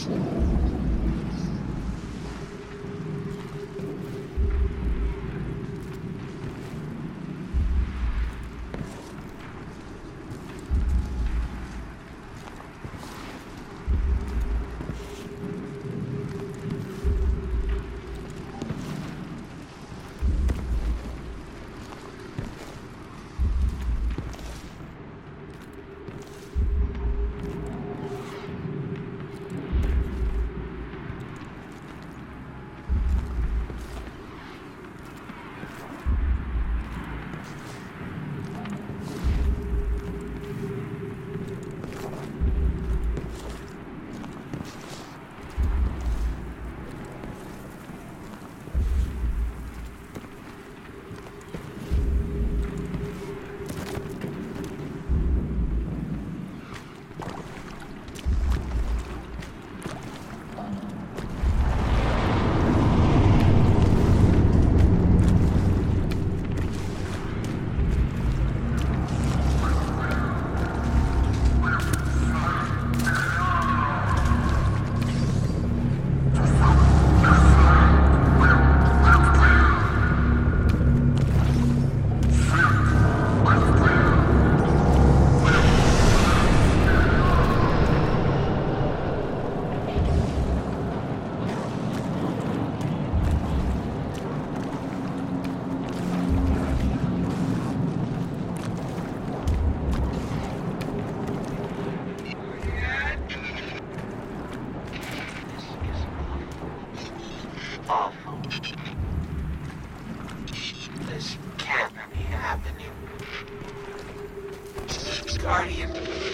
Guardian.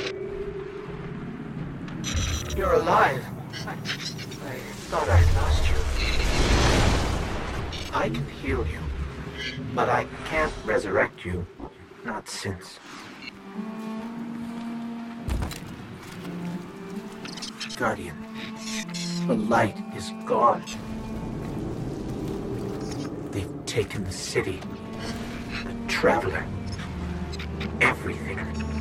You're alive. I thought I lost you. I can heal you, but I can't resurrect you. Not since. Guardian, the light is gone. They've taken the city, the Traveler, everything.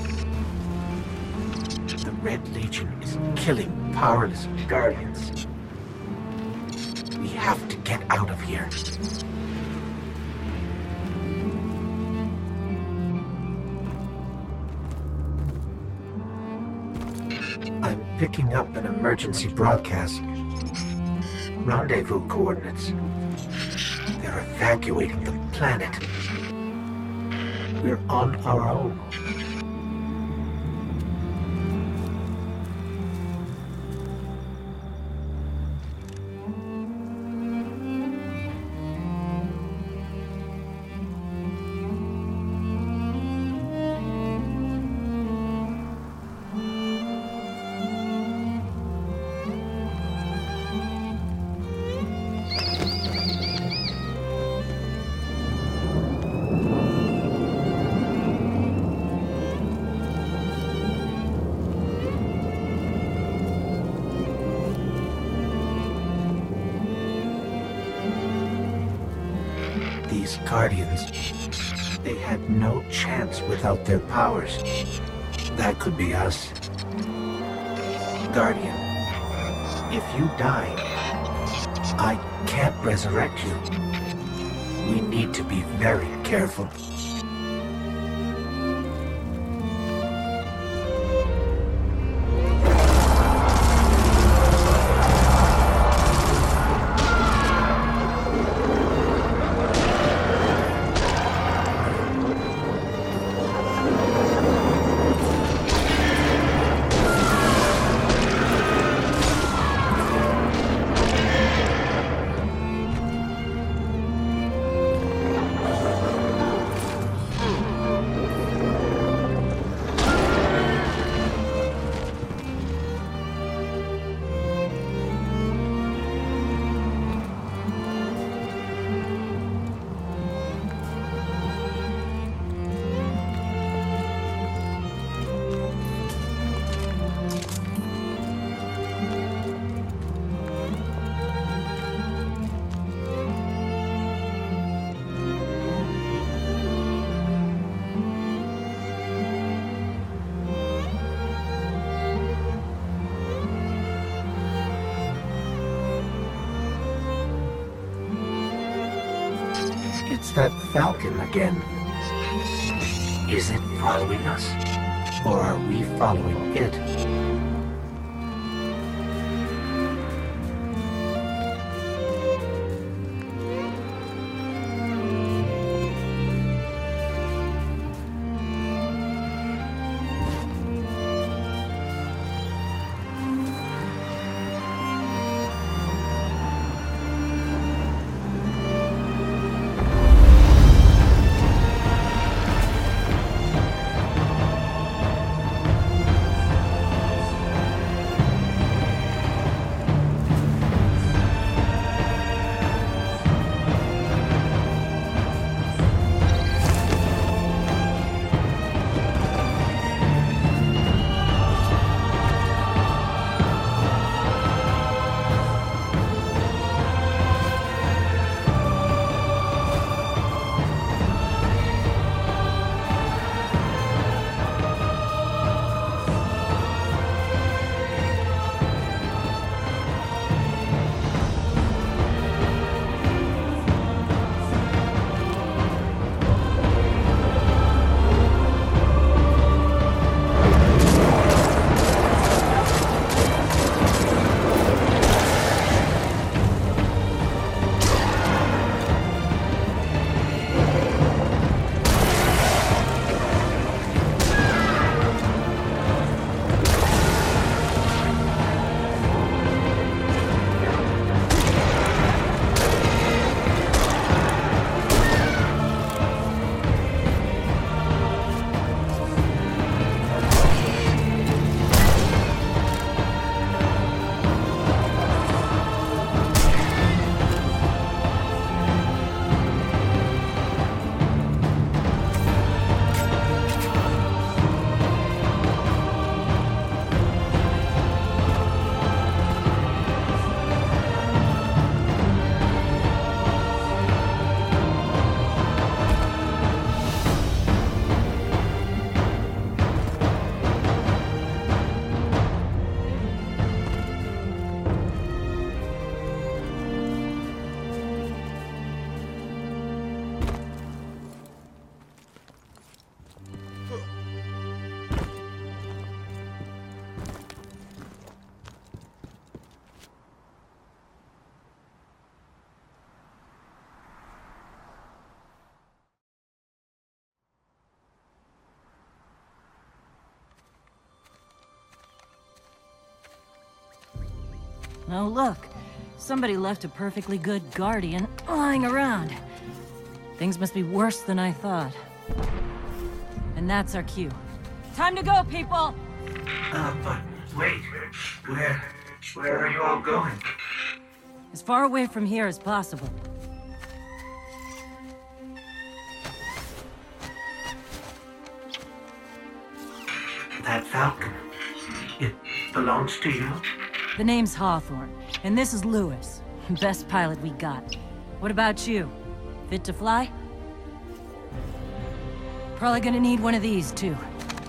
The Red Legion is killing powerless Guardians. We have to get out of here. I'm picking up an emergency broadcast. Rendezvous coordinates. They're evacuating the planet. We're on our own. These Guardians, they had no chance without their powers. That could be us. Guardian, if you die, I can't resurrect you. We need to be very careful. that falcon again? Is it following us? Or are we following it? Oh, look. Somebody left a perfectly good Guardian lying around. Things must be worse than I thought. And that's our cue. Time to go, people! But wait. Where are you all going? As far away from here as possible. That falcon, it belongs to you? The name's Hawthorne, and this is Lewis. Best pilot we got. What about you? Fit to fly? Probably gonna need one of these, too.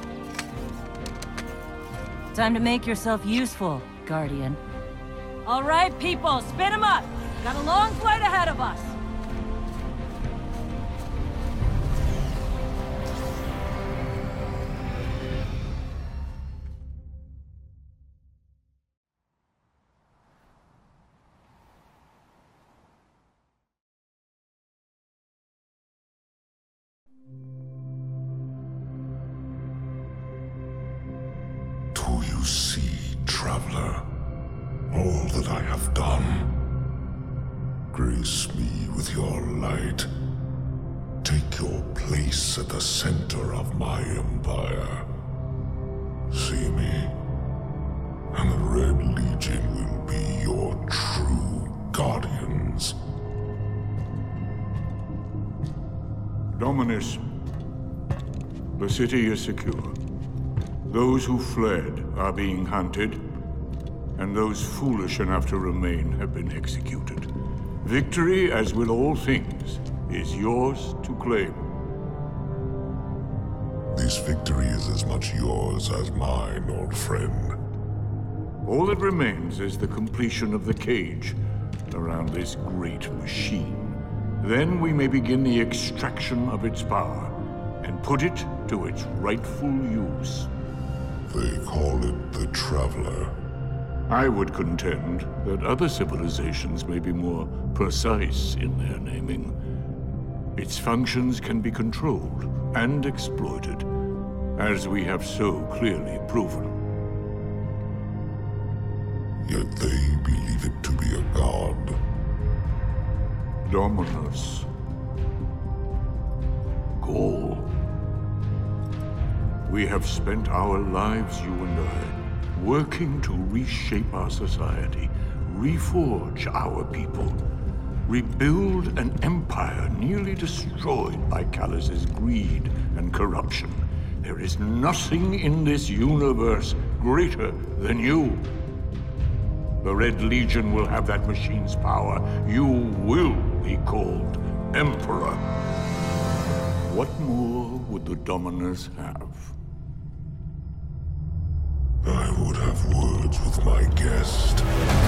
Time to make yourself useful, Guardian. All right, people, spin 'em up! Got a long flight ahead of us! Do you see, traveler, all that I have done? Grace me with your light. Take your place at the center of my empire. See me, and the Red Legion will be your true guardians. Dominus, the city is secure. Those who fled are being hunted, and those foolish enough to remain have been executed. Victory, as with all things, is yours to claim. This victory is as much yours as mine, old friend. All that remains is the completion of the cage around this great machine. Then we may begin the extraction of its power and put it to its rightful use. They call it the Traveler. I would contend that other civilizations may be more precise in their naming. Its functions can be controlled and exploited, as we have so clearly proven. Yet they believe it to be a god. Dominus. Gaul. We have spent our lives, you and I, working to reshape our society, reforge our people, rebuild an empire nearly destroyed by Callus's greed and corruption. There is nothing in this universe greater than you. The Red Legion will have that machine's power. You will be called Emperor. What more would the Dominus have? I would have words with my guest.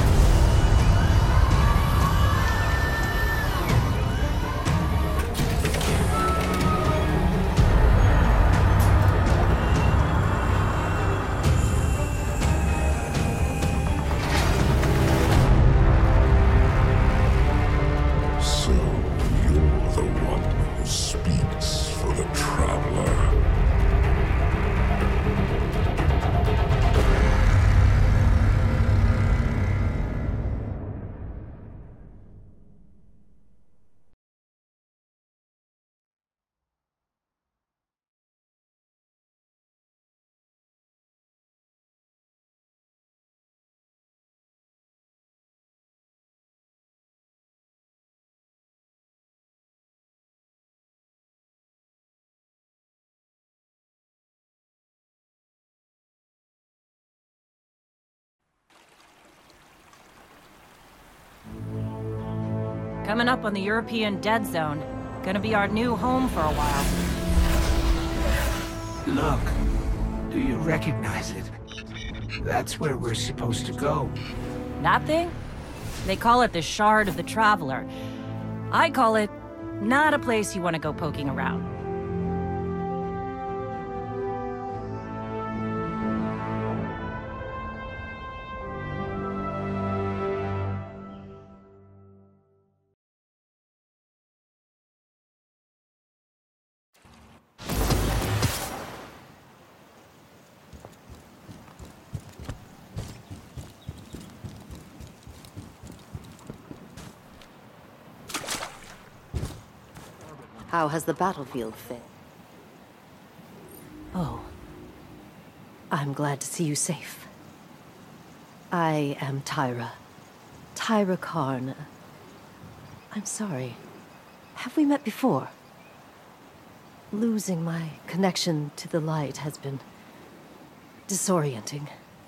So, you're the one who speaks for the Traveler. Coming up on the European Dead Zone. Gonna be our new home for a while. Look, do you recognize it? That's where we're supposed to go. That thing? They call it the Shard of the Traveler. I call it not a place you want to go poking around. How has the battlefield been? Oh. I'm glad to see you safe. I am Tyra. Tyra Karn. I'm sorry. Have we met before? Losing my connection to the light has been disorienting.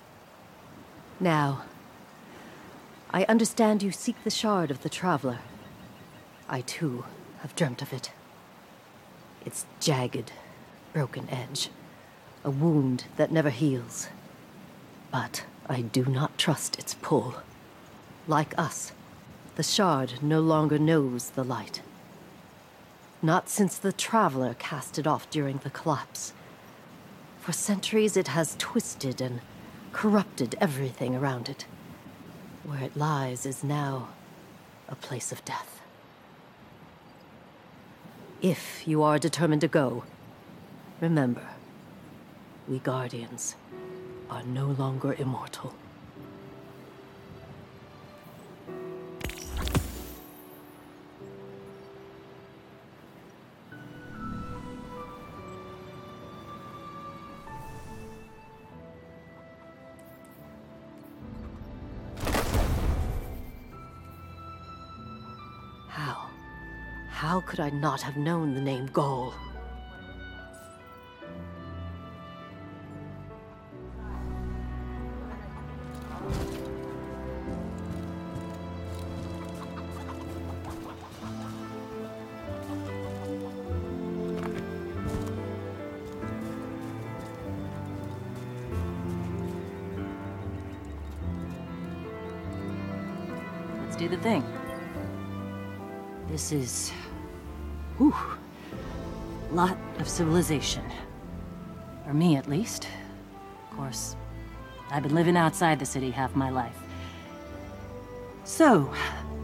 Now, I understand you seek the Shard of the Traveler. I too have dreamt of it. Its jagged, broken edge. A wound that never heals. But I do not trust its pull. Like us, the Shard no longer knows the light. Not since the Traveler cast it off during the collapse. For centuries it has twisted and corrupted everything around it. Where it lies is now a place of death. If you are determined to go, remember, we Guardians are no longer immortal. How could I not have known the name Gaul? Let's do the thing. This is... whew. Lot of civilization. For me, at least. Of course, I've been living outside the city half my life. So...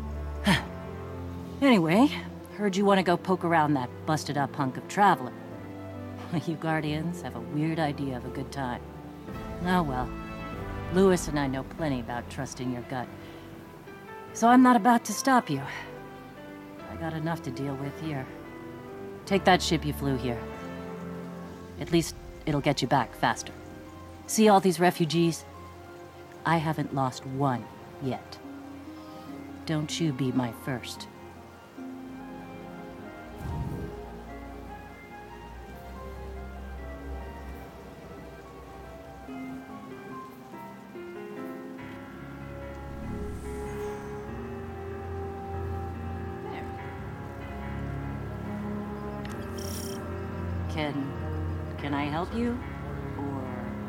anyway, heard you want to go poke around that busted-up hunk of Traveler. You Guardians have a weird idea of a good time. Oh well. Louis and I know plenty about trusting your gut. So I'm not about to stop you. I got enough to deal with here. Take that ship you flew here. At least it'll get you back faster. See all these refugees? I haven't lost one yet. Don't you be my first. Can I help you? Or...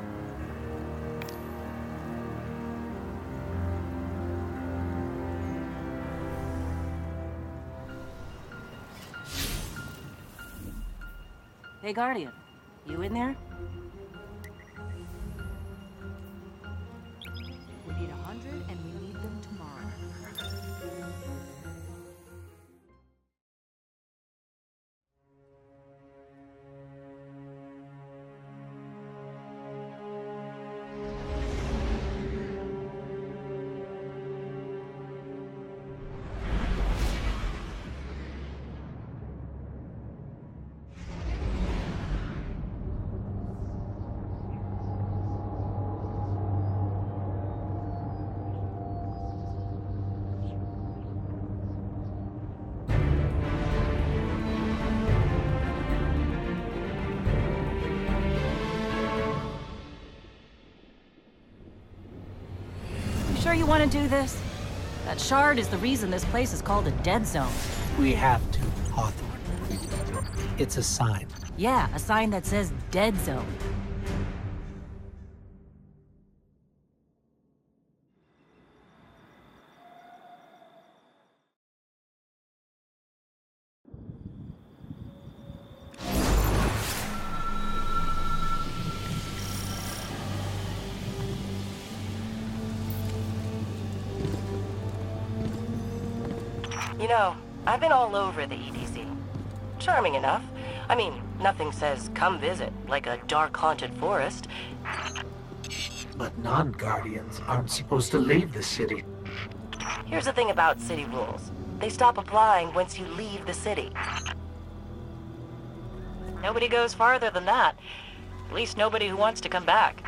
Hey, Guardian. You in there? We need 100 and we need them tomorrow. Sure you want to do this? That shard is the reason this place is called a dead zone. We have to, Hawthorne. It's a sign. Yeah, a sign that says dead zone. You know, I've been all over the EDZ. Charming enough. I mean, nothing says come visit, like a dark haunted forest. But non-Guardians aren't supposed to leave the city. Here's the thing about city rules. They stop applying once you leave the city. Nobody goes farther than that. At least nobody who wants to come back.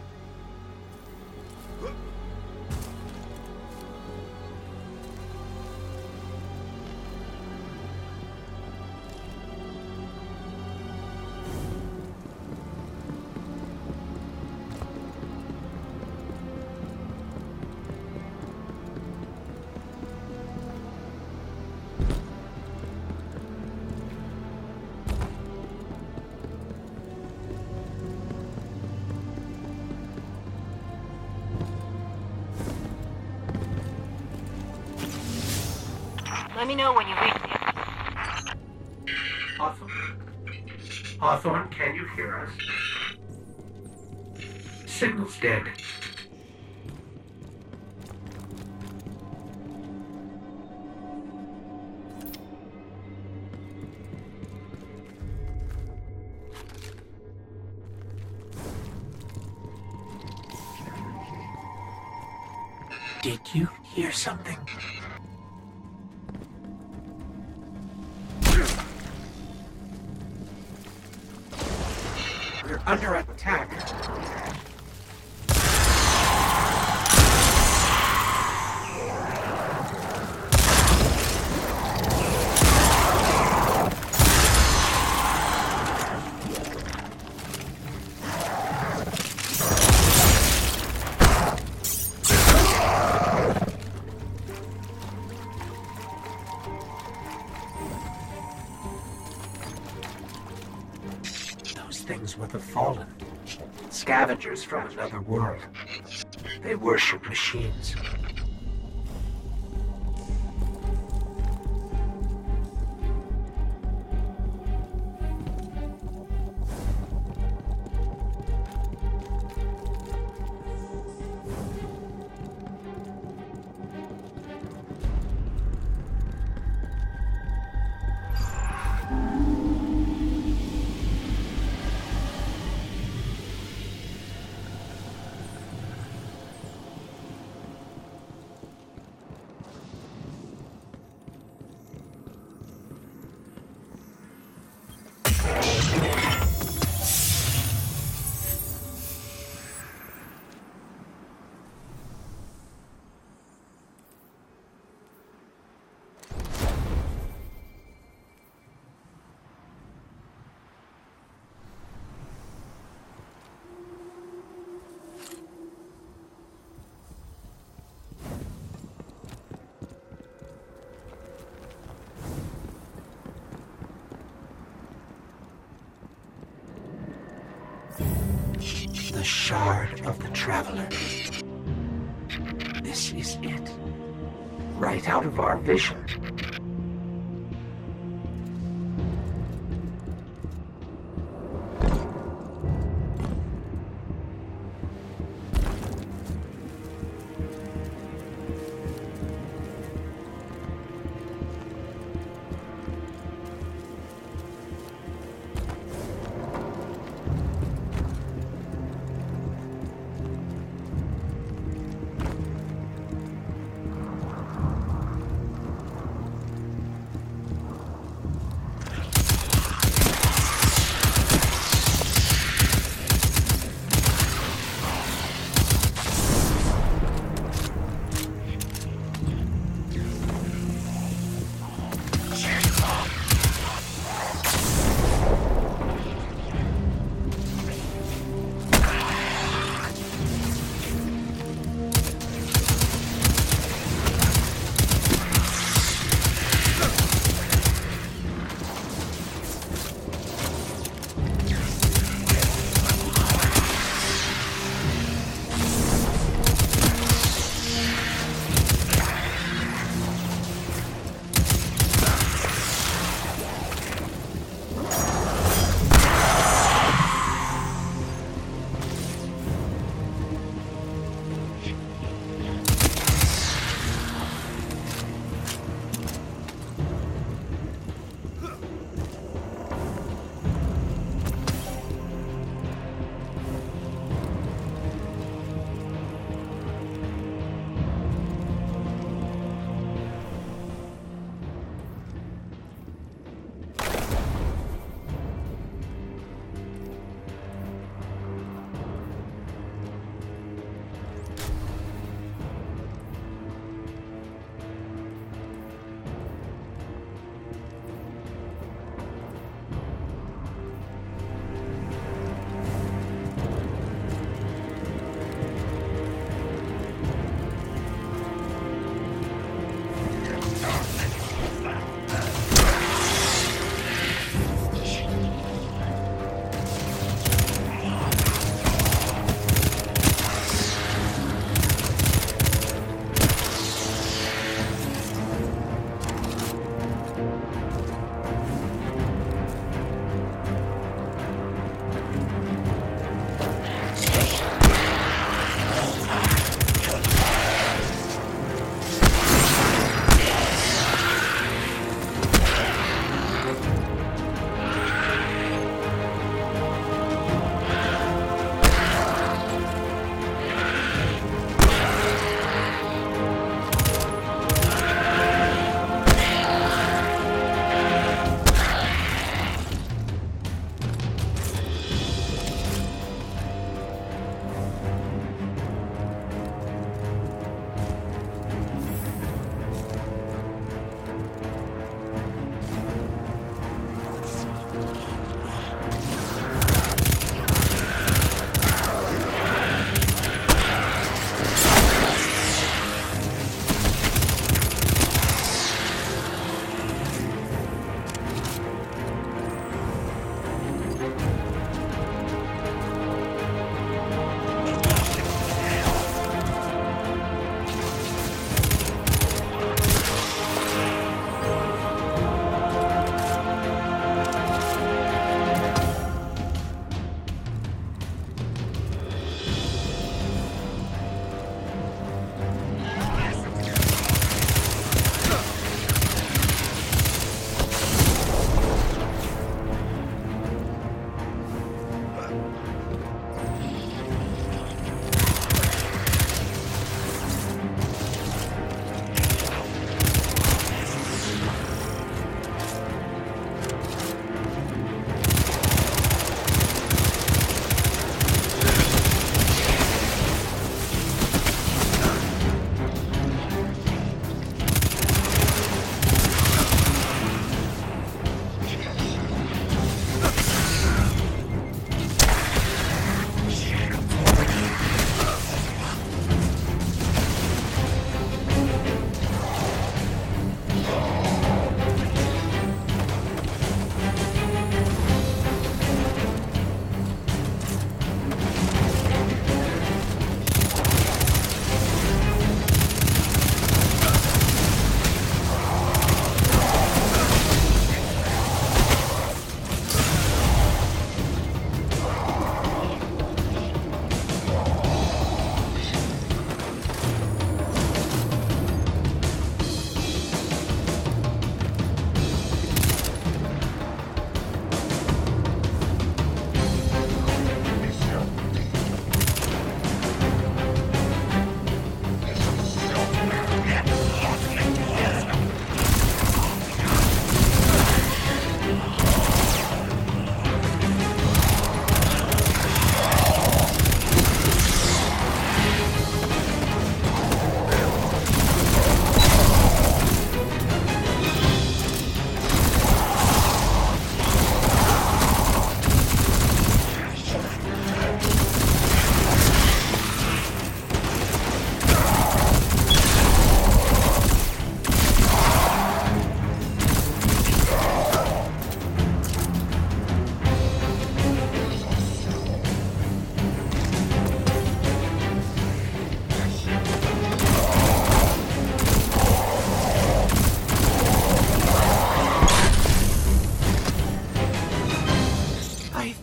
Let me know when you reach me. Hawthorne? Hawthorne, can you hear us? Signal's dead. Did you hear something? We're under attack. Things were the Fallen. Scavengers from another world. They worship machines. The Shard of the Traveler. This is it. Right out of our vision.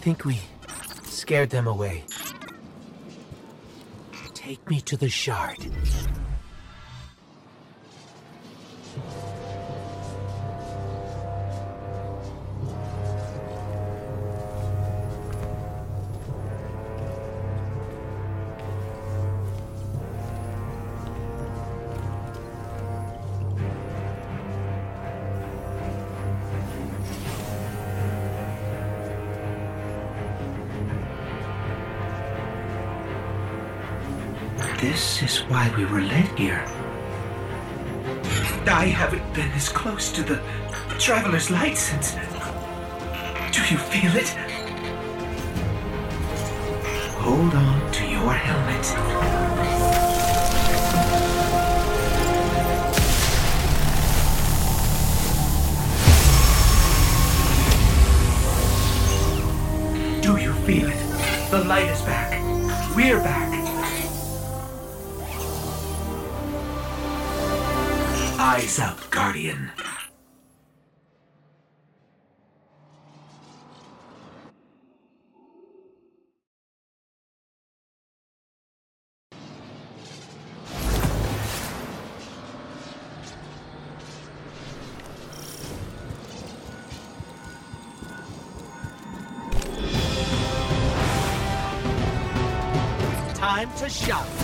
think we scared them away. Take me to the shard. This is why we were led here. I haven't been this close to the Traveler's Light since... Do you feel it? Hold on to your helmet. Do you feel it? The light is back. We're back. Eyes up, Guardian. Time to shout.